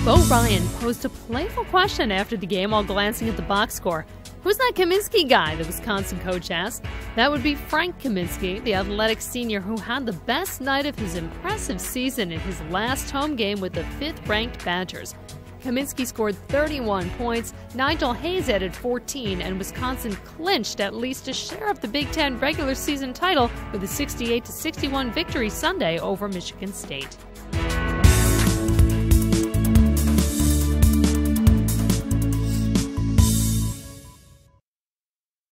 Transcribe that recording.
Bo Ryan posed a playful question after the game while glancing at the box score. "Who's that Kaminsky guy?" the Wisconsin coach asked. That would be Frank Kaminsky, the athletic senior who had the best night of his impressive season in his last home game with the 5th-ranked Badgers. Kaminsky scored 31 points, Nigel Hayes added 14, and Wisconsin clinched at least a share of the Big Ten regular season title with a 68-61 victory Sunday over Michigan State.